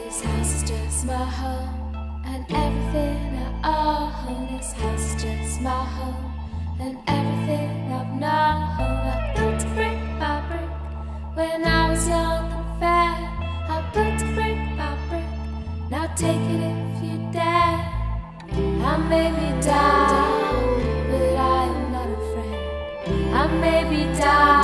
This house is just my home, and everything I own. This house is just my home, and everything I've known. I built brick by brick when I was young and fair. I built brick by brick, now take it if you dare. I may be down, but I am not afraid. I may be down,